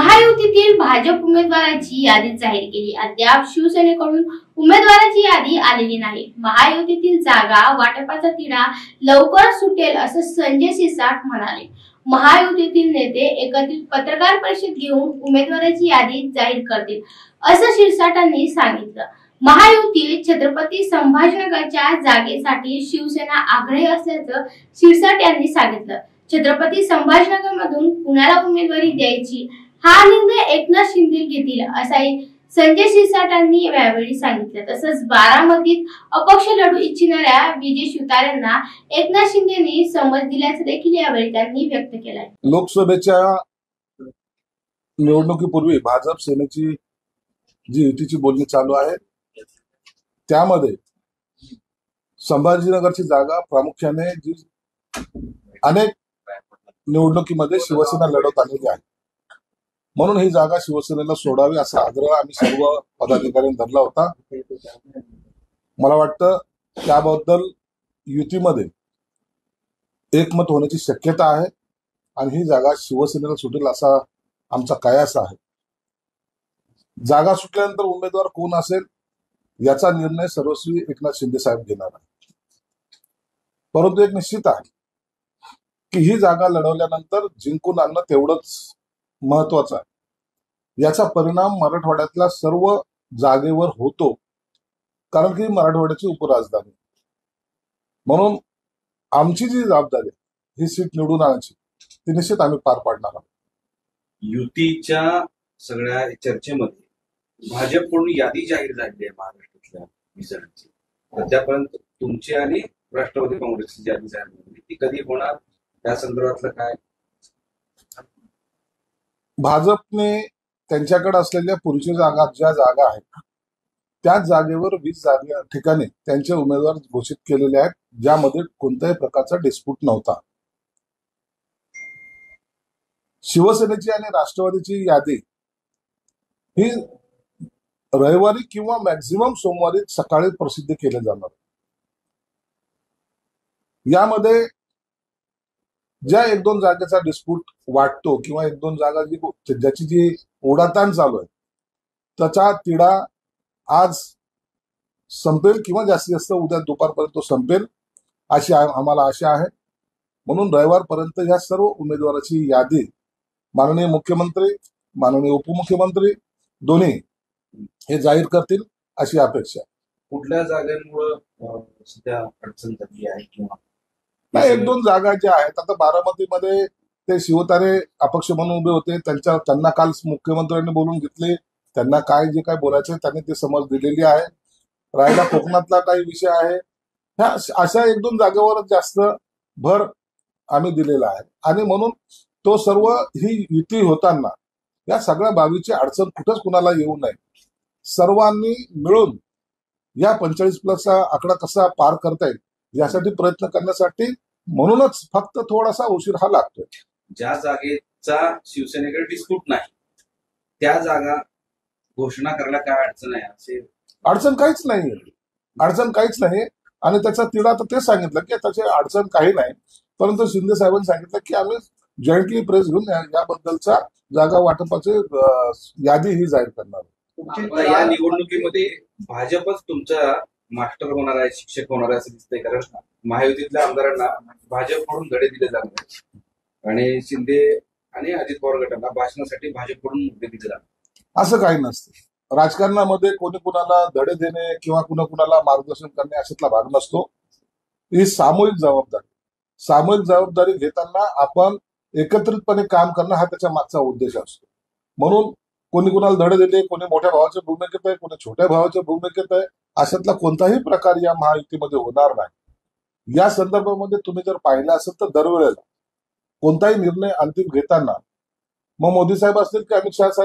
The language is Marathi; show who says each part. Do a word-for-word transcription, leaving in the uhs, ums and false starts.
Speaker 1: महायुतीतील भाजप उमेदवाराची यादी जाहीर केली. अद्याप शिवसेनेकडून उमेदवाराची यादी आलेली नाही. महायुतीतील जागा वाटपाचा तिढा लवकरच सुटेल असं संजय शिरसाट म्हणाले. महायुतीतील नेते एकत्रित पत्रकार परिषद घेऊन उमेदवाराची यादी जाहीर करतील असं शिरसाटांनी सांगितलं. महायुतीत छत्रपती संभाजीनगरच्या जागेसाठी शिवसेना आग्रही असल्याचं शिरसाट यांनी सांगितलं. छत्रपती संभाजीनगर मधून कुणाला उमेदवारी द्यायची हा निर्णय एकनाथ शिंदे घेतील असंही संजय शिरसाटांनी यावेळी सांगितलं. तसंच बारामतीत अपक्ष लढू इच्छिणाऱ्या विजय शिवतारेंना एकनाथ शिंदेंनी समज दिल्याचं देखील यावेळी त्यांनी व्यक्त केलंय.
Speaker 2: लोकसभेच्या निवडणुकीपूर्वी भाजप सेनेची जी युतीची बोलणी चालू आहे त्यामध्ये संभाजीनगरची जागा प्रामुख्याने जी अनेक निवडणुकीमध्ये शिवसेना लढवत आलेली आहे, म्हणून ही जागा शिवसेनेला सोडावी असा आग्रह आम्ही सर्व पदाधिकाऱ्यांनी धरला होता. मला वाटतं त्याबद्दल युतीमध्ये एकमत होण्याची शक्यता आहे आणि ही जागा शिवसेनेला सुटेल असा आमचा कयास आहे. जागा सुटल्यानंतर उमेदवार कोण असेल याचा निर्णय सर्वस्वी एकनाथ शिंदे साहेब घेणार आहे. परंतु एक निश्चित आहे की ही जागा लढवल्यानंतर जिंकून आणणं तेवढंच महत्वाचं आहे. याचा परिणाम मराठवाड्यातल्या सर्व जागेवर होतो, कारण की मराठवाड्याची उपराजधानी, म्हणून आमची जी जबाबदारी ही सीट निवडून आणायची ती निश्चित आम्ही पार पाडणार आहोत.
Speaker 3: युतीच्या सगळ्या चर्चेमध्ये भाजपकडून यादी जाहीर झाली आहे महाराष्ट्रातल्या विसर्जनची. सध्यापर्यंत तुमची आणि राष्ट्रवादी काँग्रेसची यादी जाहीर झाली, ती कधी होणार त्या संदर्भातलं काय?
Speaker 2: भाजपने त्यांच्याकडे असलेल्या पुढच्या जागा ज्या जागा आहेत त्याच जागेवर वीस जागा ठिकाणी त्यांचे उमेदवार घोषित केलेले आहेत, ज्यामध्ये कोणत्याही प्रकारचा डिस्प्यूट नव्हता. शिवसेनेची आणि राष्ट्रवादीची यादी ही रविवारी किंवा मॅक्झिमम सोमवारी सकाळी प्रसिद्ध केले जाणार. यामध्ये ज्या एक दोन जागेचा डिस्प्यूट वाटतो किंवा एक दोन जागा जी ज्याची जी ओढाताण चालू आहे त्याचा तिढा आज संपेल किंवा जास्तीत जास्त उद्या दुपारपर्यंत संपेल अशी आम्हाला आशा आहे. म्हणून रविवारपर्यंत या सर्व उमेदवाराची यादी माननीय मुख्यमंत्री माननीय उपमुख्यमंत्री दोन्ही हे जाहीर करतील अशी अपेक्षा.
Speaker 3: कुठल्या जागांमुळे सध्या अडचण झाली आहे किंवा
Speaker 2: नाही, एक दोन जागा ज्या आहेत, आता बारामतीमध्ये ते शिवतारे अपक्ष म्हणून उभे होते, त्यांच्या त्यांना काल मुख्यमंत्र्यांनी बोलून घेतले, त्यांना काय जे काय बोलायचं त्यांनी ते समज दिलेली आहे. राहिला कोकणातला काही विषय आहे, ह्या अशा एक दोन जागेवर जास्त भर आम्ही दिलेला आहे आणि म्हणून तो सर्व ही युती होताना या सगळ्या बाबीची अडचण कुठंच कुणाला येऊ नये, सर्वांनी मिळून या पंचेचाळीस प्लसचा आकडा कसा पार करता येईल यासाठी प्रयत्न करण्यासाठी, म्हणूनच फक्त थोडासा उशीर हा लागतोय.
Speaker 3: ज्या जागेचा शिवसेनेकडे डिस्प्यूट नाही त्या जागा घोषणा करायला काय अडचण आहे? असे
Speaker 2: अडचण काहीच नाही, अडचण काहीच नाही आणि त्याचा तिढा तर तेच सांगितलं की त्याची अडचण काही नाही. परंतु शिंदे साहेबांनी सांगितलं की आम्ही जॉईंटली प्रेस घेऊन याबद्दलचा जागा वाटपाची यादी ही जाहीर करणार.
Speaker 3: या निवडणुकीमध्ये भाजपच तुमचा मास्टर होणार आहे, शिक्षक होणार आहे असं दिसतंय, कारण महायुतीतल्या आमदारांना भाजपकडून धडे दिले जाणार आणि शिंदे आणि अजित पवार गटांना भाषणासाठी भाजपकडून मुद्दे दिले जाणार.
Speaker 2: असं काही नसतं. राजकारणामध्ये कोणी कुणाला धडे देणे किंवा कुणा कुणाला मार्गदर्शन करणे अशातला भाग नसतो. ही सामूहिक जबाबदारी सामूहिक जबाबदारी घेताना आपण एकत्रितपणे काम करणं हा त्याच्या मागचा उद्देश असतो. म्हणून कोणी कुणाला धडे दिले, कोणी मोठ्या भावाच्या भूमिकेत आहे, कोणी छोट्या भावाच्या भूमिकेत आहे, अशातला कोणताही प्रकार या महायुतीमध्ये होणार नाही. या संदर्भामध्ये तुम्ही जर पाहिलं असेल तर दरवेळेला कोणताही निर्णय अंतिम घेताना मग मोदी साहेब असतील की अमित शहा साहेब